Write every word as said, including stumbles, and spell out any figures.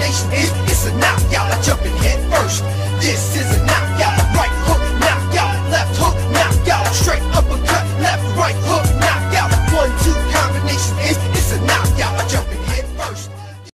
combination is, it's a knockout. I jump in head first. This is a knockout. Right hook, knockout. Left hook, knockout. Straight uppercut, left, right hook, knockout. One, two combination is